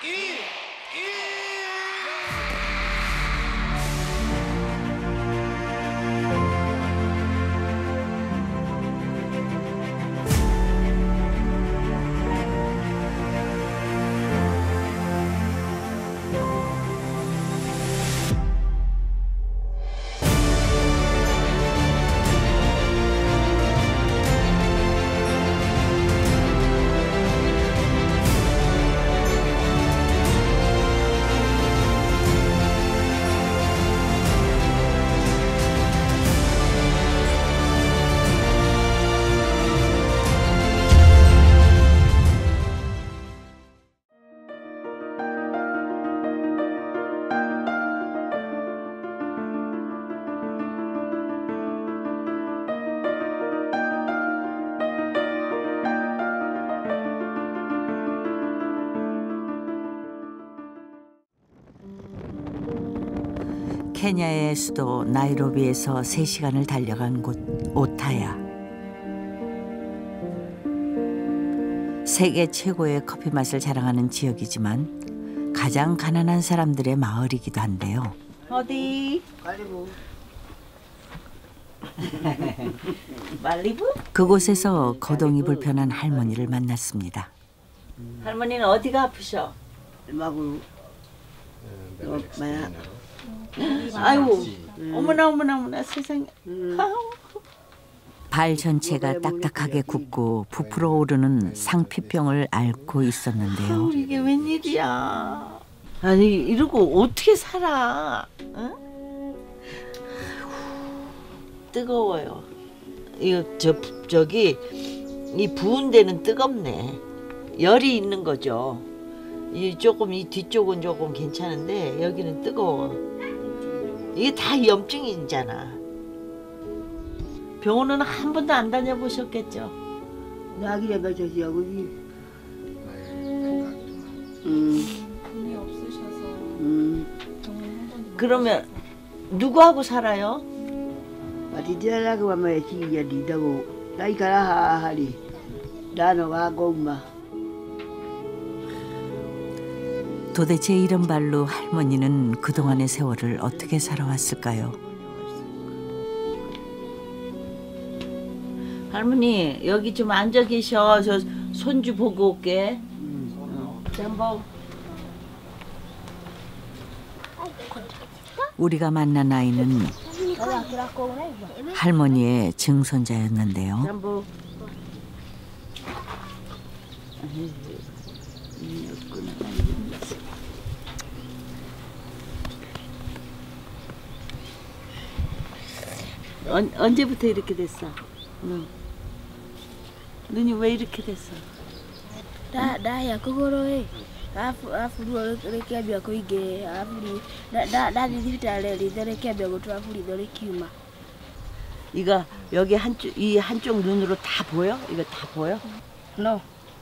케냐의 수도 나이로비에서 3시간을 달려간 곳 오타야. 세계 최고의 커피 맛을 자랑하는 지역이지만 가장 가난한 사람들의 마을이기도 한데요. 어디? 말리부. 말리부? 그곳에서 거동이 불편한 할머니를 만났습니다. 할머니는 어디가 아프셔? 마구 마야. 아이고, 어머나 세상에. 발 전체가 딱딱하게 굽고 부풀어 오르는 상피병을 앓고 있었는데요. 이게 웬일이야? 아니 이러고 어떻게 살아? 응? 뜨거워요. 이거 저기 이 부은 데는 뜨겁네. 열이 있는 거죠. 이 뒤쪽은 조금 괜찮은데 여기는 뜨거워. 이게 다 염증이잖아. 병원은 한 번도 안 다녀보셨겠죠? 나기래 가져지 여기. 돈이 없으셔서 병원 한 번도. 그러면 누구하고 살아요? 마티디라고 하면 지기야 리다고 나이가라 하리. 나는 와고 엄마. 도대체 이런 발로 할머니는 그동안의 세월을 어떻게 살아왔을까요? 할머니 여기 좀 앉아 계셔. 저 손주 보고 올게. 잠보. 우리가 만난 아이는 할머니의 증손자였는데요. 잠보. 언제부터 이렇게 됐어? 눈이 왜 이렇게 됐어? 야 그거로해. 아프로 이렇게 하면 이게 아프리 나 디지털에 이렇게 하면 아프리 이렇게 키우마. 이거 여기 이 한쪽 눈으로 다 보여? 이거 다 보여? No.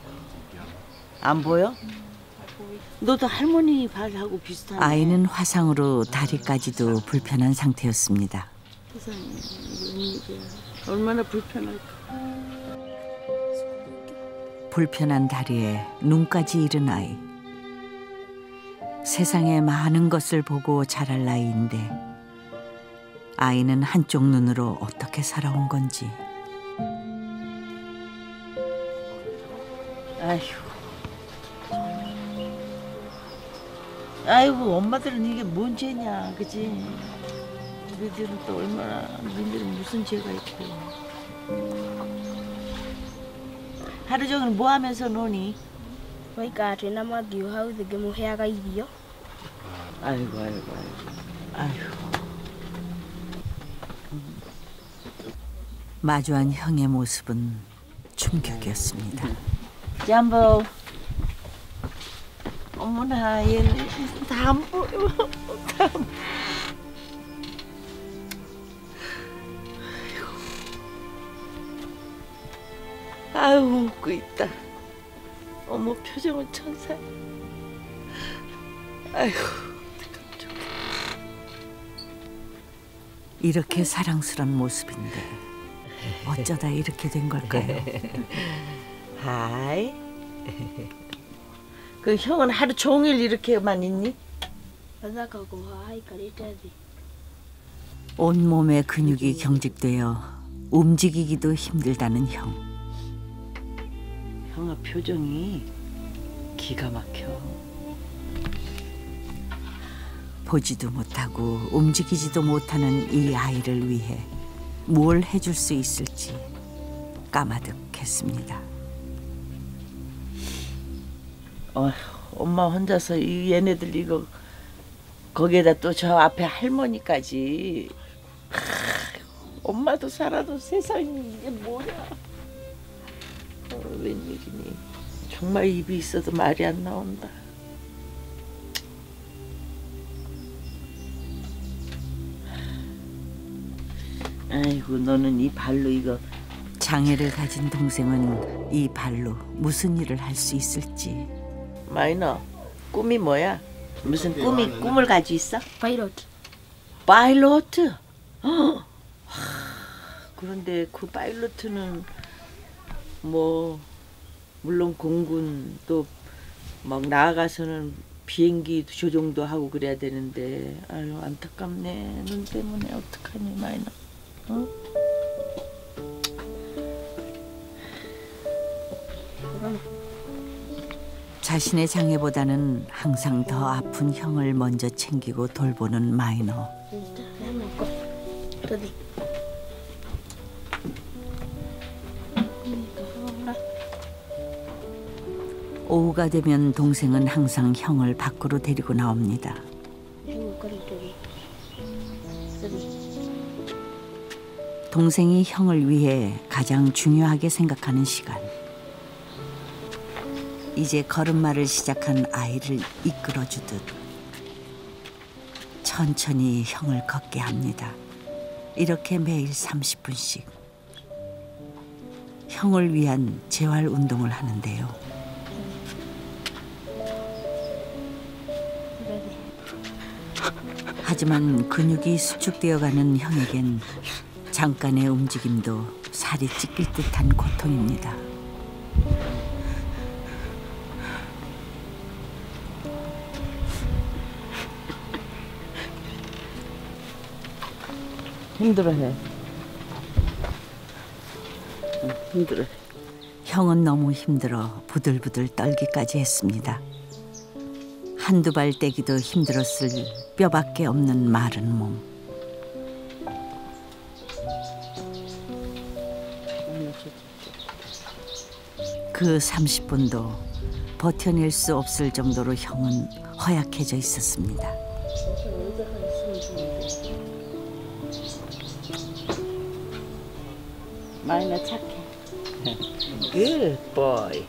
안 보여? 너도 할머니 발하고 비슷하네. 아이는 화상으로 다리까지도 불편한 상태였습니다. 세상에 웬일이야. 얼마나 불편할까. 불편한 다리에 눈까지 잃은 아이. 세상에 많은 것을 보고 자랄 나이인데 아이는 한쪽 눈으로 어떻게 살아온 건지. 아이고 엄마들은 이게 뭔 죄냐, 그지? 우리들은 또 얼마나, 니들은 무슨 죄가 있고. 하루 종일 뭐 하면서 노니? 그러니까 제나마 기우하우 되게 뭐 해야가 이디요? 아이고. 마주한 형의 모습은 충격이었습니다. 잠보. 어머나, 얘는 다 안 보여. 아유, 웃고 있다. 어머, 표정은 천사. 아이고, 어떡하죠. 이렇게 사랑스러운 모습인데 어쩌다 이렇게 된 걸까요? 하이. 그 형은 하루 종일 이렇게만 있니? 바다가고 하이까리까지. 온몸의 근육이 경직되어 움직이기도 힘들다는 형. 형아 표정이 기가 막혀. 보지도 못하고 움직이지도 못하는 이 아이를 위해 뭘 해줄 수 있을지 까마득했습니다. 엄마 혼자서 얘네들 이거 거기에다 또 저 앞에 할머니까지. 엄마도 살아도 세상이 이게 뭐야. 웬일이니. 정말 입이 있어도 말이 안 나온다. 아이고 너는 이 발로 이거. 장애를 가진 동생은 이 발로 무슨 일을 할 수 있을지. 마이너 꿈이 뭐야? 무슨 꿈을 가지고 있어? 파이로트. 파일로트? 그런데 그 파일로트는 뭐 물론 공군도 막 나아가서는 비행기 조종도 하고 그래야 되는데 아유 안타깝네. 눈 때문에 어떡하니 마이너. 어? 자신의 장애보다는 항상 더 아픈 형을 먼저 챙기고 돌보는 마이너. 오후가 되면 동생은 항상 형을 밖으로 데리고 나옵니다. 동생이 형을 위해 가장 중요하게 생각하는 시간. 이제 걸음마를 시작한 아이를 이끌어주듯 천천히 형을 걷게 합니다. 이렇게 매일 30분씩 형을 위한 재활 운동을 하는데요. 하지만 근육이 수축되어가는 형에겐 잠깐의 움직임도 살이 찢길 듯한 고통입니다. 힘들어해. 힘들어. 형은 너무 힘들어 부들부들 떨기까지 했습니다. 한두 발 떼기도 힘들었을 뼈밖에 없는 마른 몸. 그 30분도 버텨낼 수 없을 정도로 형은 허약해져 있었습니다. 마이너 착해. Good boy.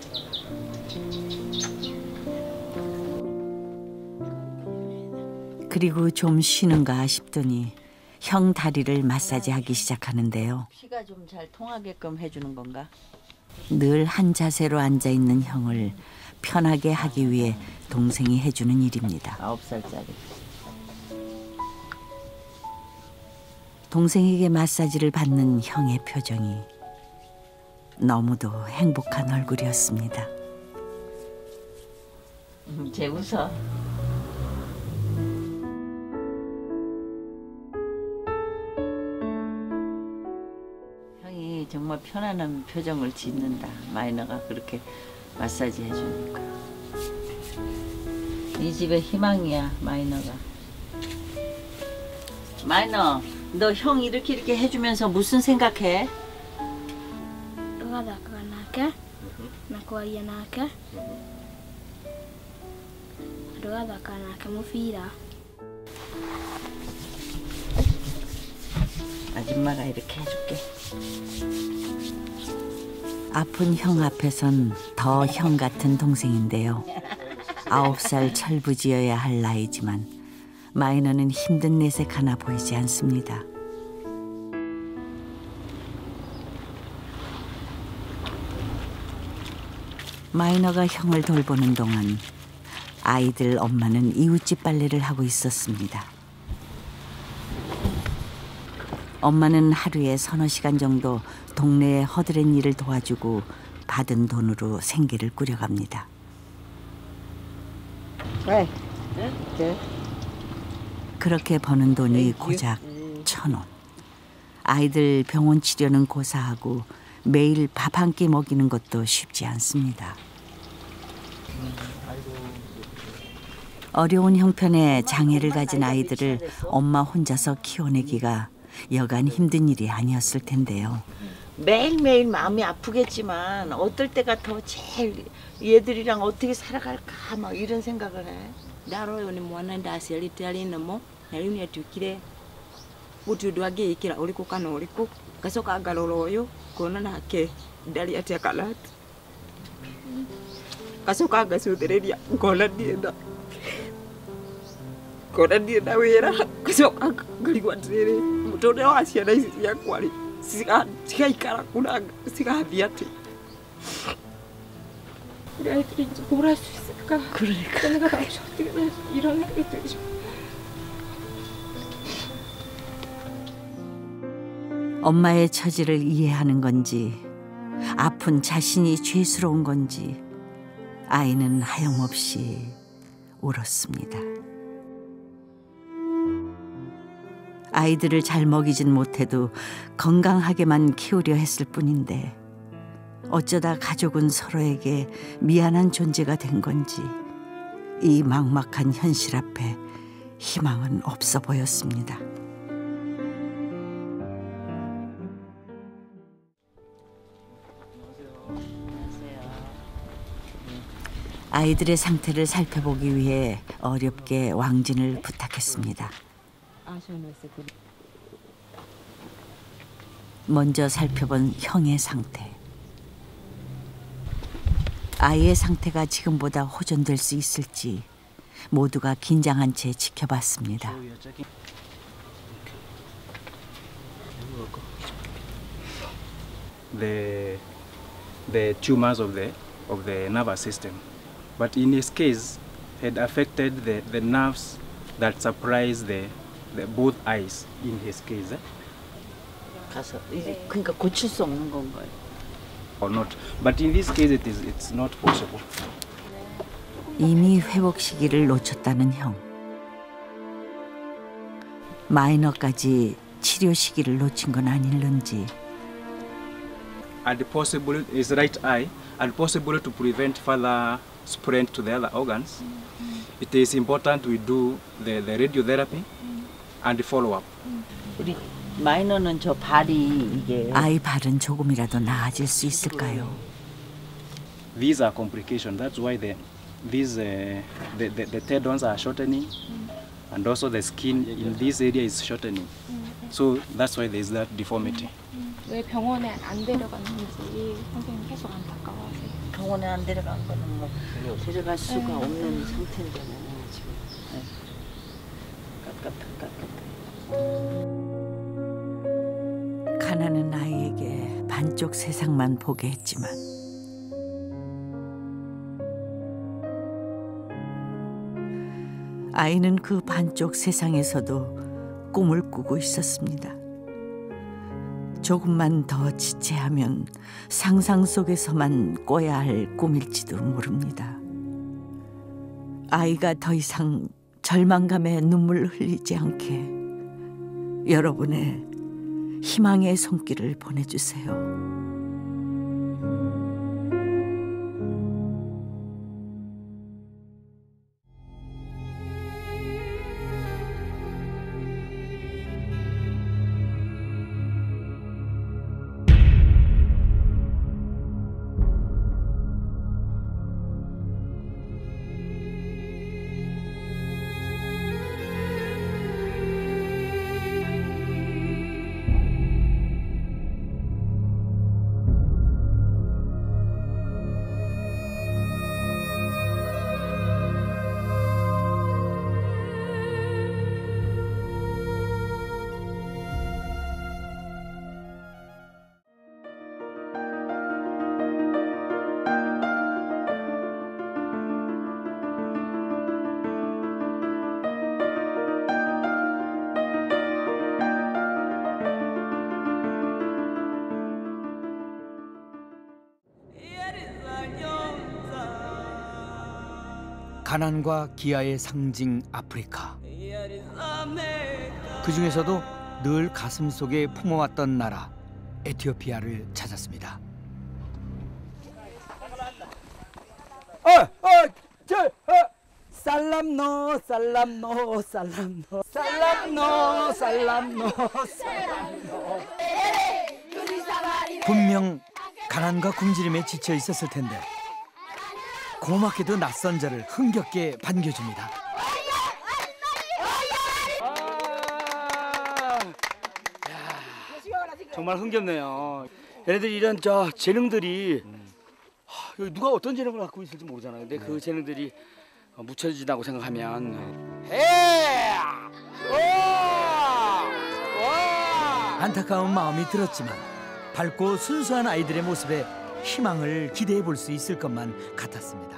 그리고 좀 쉬는가 싶더니 형 다리를 마사지하기 시작하는데요. 피가 좀 잘 통하게끔 해주는 건가? 늘 한 자세로 앉아있는 형을 편하게 하기 위해 동생이 해주는 일입니다. 9살짜리. 동생에게 마사지를 받는 형의 표정이 너무도 행복한 얼굴이었습니다. 쟤 웃어. 형이 정말 편안한 표정을 짓는다. 마이너가 그렇게 마사지 해주니까. 이 집의 희망이야, 마이너가. 마이너, 너 형 이렇게 해주면서 무슨 생각해? Tugathaakaga nake na kwaria nake tugathaka nake mũbira. 아줌마가 이렇게 해줄게. 아픈 형 앞에선 더 형 같은 동생인데요. 9살 철부지어야 할 나이지만 마이너는 힘든 내색 하나 보이지 않습니다. 마이너가 형을 돌보는 동안 아이들 엄마는 이웃집 빨래를 하고 있었습니다. 엄마는 하루에 서너 시간 정도 동네의 허드렛 일을 도와주고 받은 돈으로 생계를 꾸려갑니다. 왜? 그렇게 버는 돈이 고작 1,000원. 아이들 병원 치료는 고사하고 매일 밥 한 끼 먹이는 것도 쉽지 않습니다. 어려운 형편의 장애를 가진 아이들을 엄마 혼자서 키워내기가 여간 힘든 일이 아니었을 텐데요. 매일매일 마음이 아프겠지만 어떨 때가 더 제일 얘들이랑 어떻게 살아갈까 막 이런 생각을 해. Ndaro ni mwana ndasiali tali namo nali ni atukire butudu age ikira oliko kana oliko kasoka agalolo oyo kona nake dali ati akalat kasoka agasutereria kona dienda wera kasoka galigwatere mutode wasia na isi yakwali sika ikara kuna sika biate 아이들이 이제 뭘 할 수 있을까? 그러니까. 내가 나오지 어떻게 이런 생각이 들죠. 엄마의 처지를 이해하는 건지 아픈 자신이 죄스러운 건지 아이는 하염없이 울었습니다. 아이들을 잘 먹이진 못해도 건강하게만 키우려 했을 뿐인데 어쩌다 가족은 서로에게 미안한 존재가 된 건지 이 막막한 현실 앞에 희망은 없어 보였습니다. 아이들의 상태를 살펴보기 위해 어렵게 왕진을 부탁했습니다. 먼저 살펴본 형의 상태. 아이의 상태가 지금보다 호전될 수 있을지 모두가 긴장한 채 지켜봤습니다. The tumors of the nervous system, but in his case, had affected the nerves that supply the both eyes. In his case, 가서 이제 그러니까 고칠 수 없는 건가요? or not, but in this case, it's not possible. 이미 회복 시기를 놓쳤다는 형. 마이너까지 치료 시기를 놓친 건 아닐런지. And possible is right eye, and possible to prevent further spread to the other organs. It is important we do the radiotherapy and follow up. 우리 마이너는 저 발이 이게 아이 발은 조금이라도 나아질 수 있을까요? These are complications. That's why the tendons are shortening, and also the skin in this area is shortening. So that's why there is that deformity. 왜 병원에 안 데려갔는지 선생님 계속 안타까워하세요. 병원에 안 데려간 거는 뭐 데려갈 수가 없는 상태인데 지금 깝깝해. 가난한 아이에게 반쪽 세상만 보게 했지만 아이는 그 반쪽 세상에서도 꿈을 꾸고 있었습니다. 조금만 더 지체하면 상상 속에서만 꿔야 할 꿈일지도 모릅니다. 아이가 더 이상 절망감에 눈물 흘리지 않게 여러분의 희망의 손길을 보내주세요. 가난과 기아의 상징 아프리카. 그 중에서도 늘 가슴속에 품어왔던 나라 에티오피아를 찾았습니다. 살람노 살람노 살람노 살람노 살람노 살람노. 분명 가난과 굶주림에 지쳐 있었을 텐데 고맙게도 낯선 저를 흥겹게 반겨줍니다. 정말 흥겹네요. 얘네들이 이런 재능들이 누가 어떤 재능을 갖고 있을지 모르잖아요. 근데 그 재능들이 묻혀진다고 생각하면 안타까운 마음이 들었지만 밝고 순수한 아이들의 모습에 희망을 기대해 볼 수 있을 것만 같았습니다.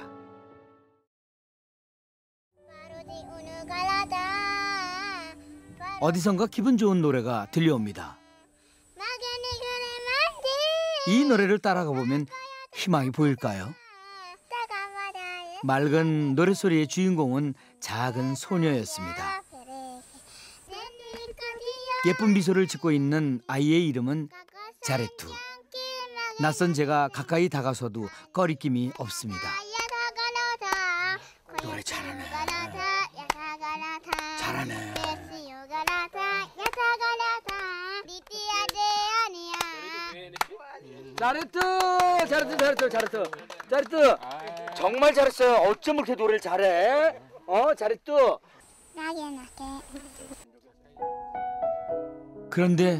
어디선가 기분 좋은 노래가 들려옵니다. 이 노래를 따라가 보면 희망이 보일까요? 맑은 노랫소리의 주인공은 작은 소녀였습니다. 예쁜 미소를 짓고 있는 아이의 이름은 자레투. 낯선 제가 가까이 다가서도 꺼리낌이 없습니다. 노래 잘하네. 잘하네. 자레투 정말 잘했어요. 어쩜 그렇게 노래를 잘해? 자레투. 그런데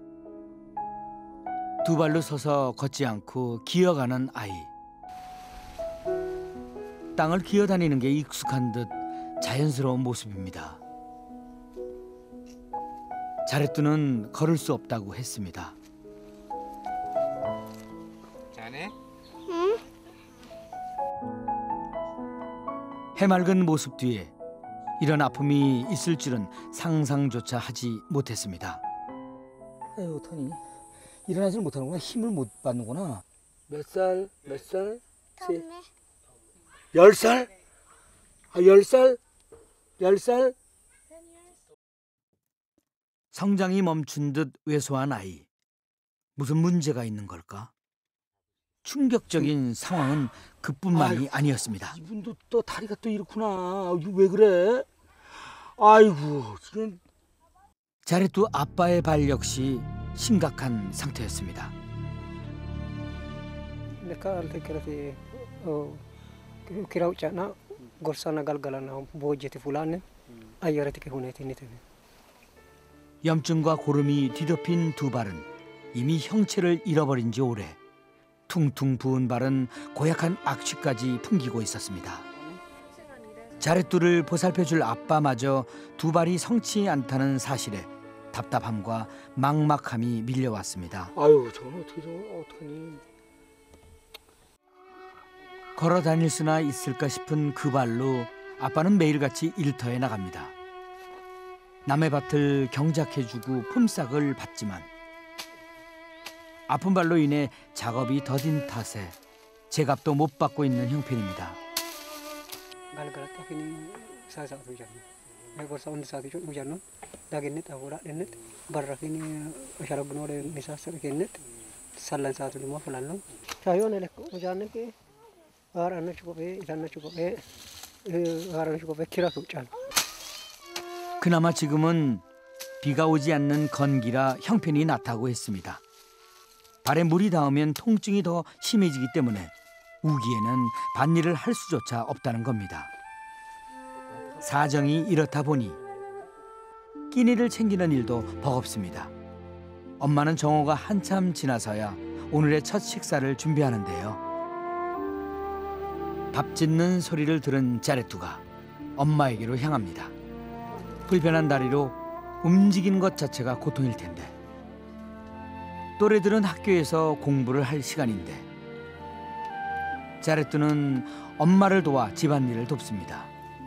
두 발로 서서 걷지 않고 기어가는 아이. 땅을 기어다니는 게 익숙한 듯 자연스러운 모습입니다. 자레투는 걸을 수 없다고 했습니다. 자네? 응? 해맑은 모습 뒤에 이런 아픔이 있을 줄은 상상조차 하지 못했습니다. 에휴, 어떡하니? 일어나지를 못하는구나. 힘을 못 받는구나. 몇 살? 10살? 10살? 성장이 멈춘 듯 왜소한 아이. 무슨 문제가 있는 걸까? 충격적인 상황은 그뿐만이 아니었습니다. 이분도 또 다리가 또 이렇구나. 왜 그래? 아이고, 지금. 자레투 아빠의 발 역시 심각한 상태였습니다. 염증과 고름이 뒤덮인 두 발은 이미 형체를 잃어버린 지 오래. 퉁퉁 부은 발은 고약한 악취까지 풍기고 있었습니다. 자레투를 보살펴줄 아빠마저 두 발이 성치 않다는 사실에 답답함과 막막함이 밀려왔습니다. 아유, 저건 어떡하니? 걸어 다닐 수나 있을까 싶은 그 발로 아빠는 매일같이 일터에 나갑니다. 남의 밭을 경작해주고 품삯을 받지만 아픈 발로 인해 작업이 더딘 탓에 제값도 못 받고 있는 형편입니다. 그나마 지금은 비가 오지 않는 건기라 형편이 낫다고 했습니다. 발에 물이 닿으면 통증이 더 심해지기 때문에 우기에는 밭일을 할 수조차 없다는 겁니다. 사정이 이렇다 보니 끼니를 챙기는 일도 버겁습니다. 엄마는 정오가 한참 지나서야 오늘의 첫 식사를 준비하는데요. 밥 짓는 소리를 들은 자레투가 엄마에게로 향합니다. 불편한 다리로 움직이는 것 자체가 고통일 텐데 또래들은 학교에서 공부를 할 시간인데 자레투는 엄마를 도와 집안일을 돕습니다.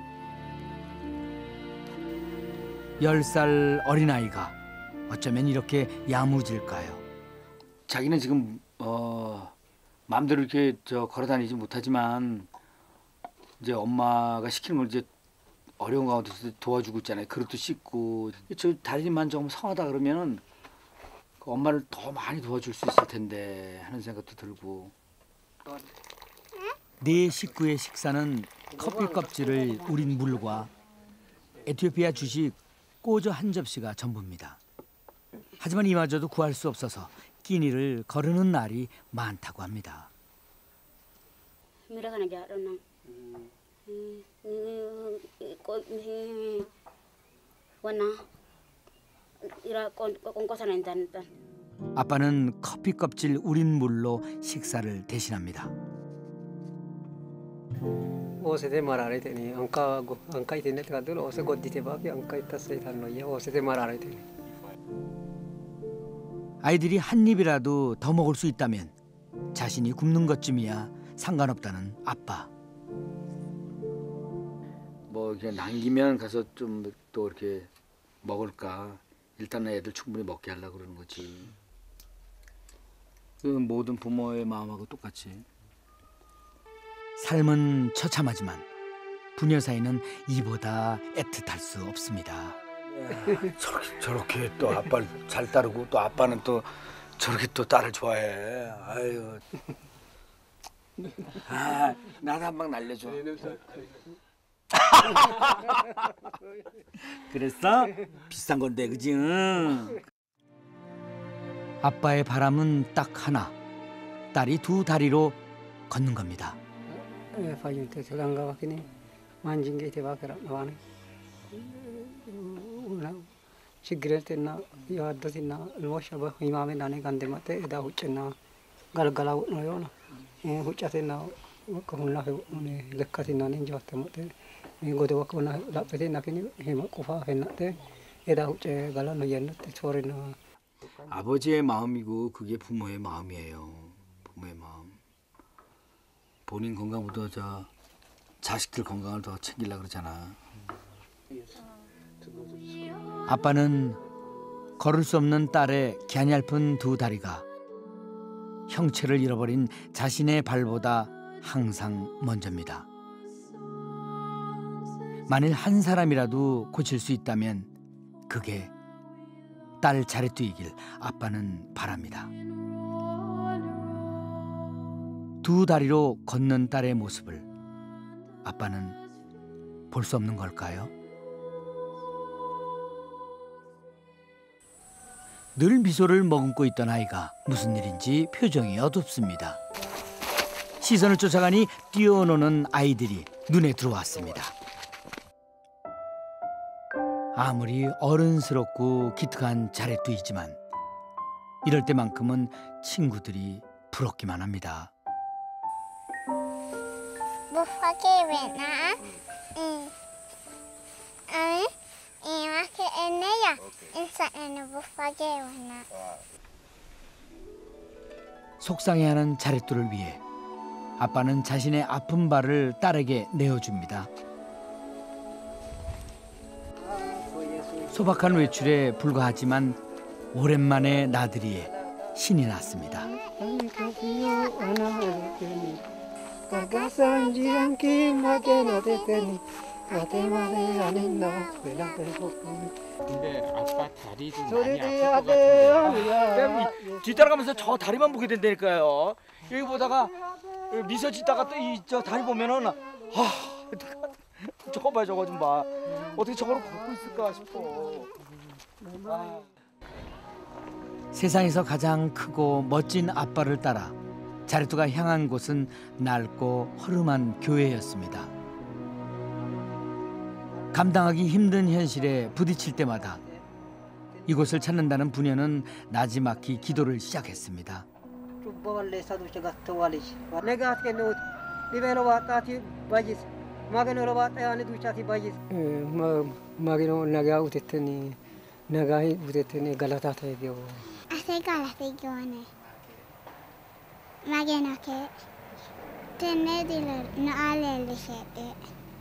10살 어린아이가 어쩌면 이렇게 야무질까요? 자기는 지금 마음대로 이렇게 걸어다니지 못하지만 이제 엄마가 시키는 걸 이제 어려운 가운데서 도와주고 있잖아요. 그릇도 씻고. 저 다리만 좀 성하다 그러면은 그 엄마를 더 많이 도와줄 수 있을 텐데 하는 생각도 들고. 네 식구의 식사는 커피 껍질을 우린 물과 에티오피아 주식 꼬저 한 접시가 전부입니다. 하지만 이마저도 구할 수 없어서 끼니를 거르는 날이 많다고 합니다. 아빠는 커피 껍질 우린 물로 식사를 대신합니다. 오세대 말아야 되니 안까고 안까 있네 가들 오세 곧디테 밥이 안까 있다 세단노야 오세대 말아야 되니. 아이들이 한 입이라도 더 먹을 수 있다면 자신이 굶는 것쯤이야 상관없다는 아빠. 뭐 그냥 남기면 가서 좀 또 이렇게 먹을까. 일단은 애들 충분히 먹게 하려고 그러는 거지. 그 모든 부모의 마음하고 똑같이. 삶은 처참하지만 부녀 사이는 이보다 애틋할 수 없습니다. 저렇게 또 아빠를 잘 따르고 또 아빠는 또 저렇게 또 딸을 좋아해. 아유. 아, 나도 한 방 날려줘. 그랬어? 비싼 건데, 그지? 아빠의 바람은 딱 하나. 딸이 두 다리로 걷는 겁니다. 파이한테 들어간가 봐기니 만진 게 대박이라 나와네. 시그럴 때나 야도 때나 로샤바 이마에 나네 간데 마테 에다 후쳤나 갈갈아 노요나 후쳤나 그물나 오네 렉카티 나네 저한테 마테 이거도 와코나 라페테 나기니 해마 코파 했나데 에다 후체 갈아 노였는데 소리나. 아버지의 마음이고 그게 부모의 마음이에요. 부모의 마음. 본인 건강보다 저 자식들 건강을 더 챙기려고 그러잖아. 아빠는 걸을 수 없는 딸의 갸냘픈 두 다리가 형체를 잃어버린 자신의 발보다 항상 먼저입니다. 만일 한 사람이라도 고칠 수 있다면 그게 딸 자리뚜이길 아빠는 바랍니다. 두 다리로 걷는 딸의 모습을 아빠는 볼 수 없는 걸까요? 늘 미소를 머금고 있던 아이가 무슨 일인지 표정이 어둡습니다. 시선을 쫓아가니 뛰어노는 아이들이 눈에 들어왔습니다. 아무리 어른스럽고 기특한 자레뚜이지만 이럴 때만큼은 친구들이 부럽기만 합니다. 속상해하는 자레뚜를 위해 아빠는 자신의 아픈 발을 딸에게 내어줍니다. 소박한 외출에 불과하지만 오랜만에 나들이에 신이 났습니다. 근데 아빠 다리도 많이 아플 것 같은데. 뒤따라가면서 저 다리만 보게 된다니까요. 여기 보다가 미소 짓다가 또 이 저 다리 보면은 저거 봐, 저거 좀 봐. 어떻게 저거를 걷고 있을까 싶어. 세상에서 가장 크고 멋진 아빠를 따라 자레뚜가 향한 곳은 낡고 허름한 교회였습니다. 감당하기 힘든 현실에 부딪힐 때마다 이곳을 찾는다는 부녀는 나지막히 기도를 시작했습니다. 마기노 나가 우테니 나가이 우테니 갈라타타이요. 아세 갈라타이요네. 마게나케 테네딜 나알렐리셰테.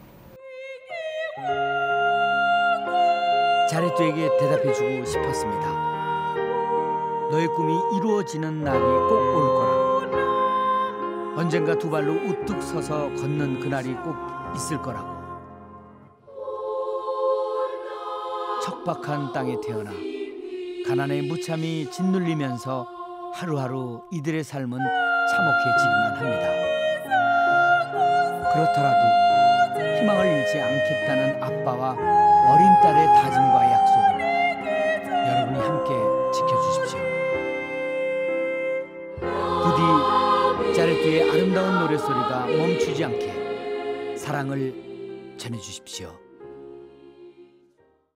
자레뚜에게 대답해주고 싶었습니다. 너의 꿈이 이루어지는 날이 꼭 올 거라. 언젠가 두 발로 우뚝 서서 걷는 그날이 꼭 있을 거라고. 척박한 땅에 태어나 가난에 무참히 짓눌리면서 하루하루 이들의 삶은 참혹해지기만 합니다. 그렇더라도 희망을 잃지 않겠다는 아빠와 어린 딸의 다짐과 약속을 여러분이 함께 지켜주십시오. 부디 자레트의 아름다운 노랫소리가 멈추지 않게 사랑을 전해주십시오.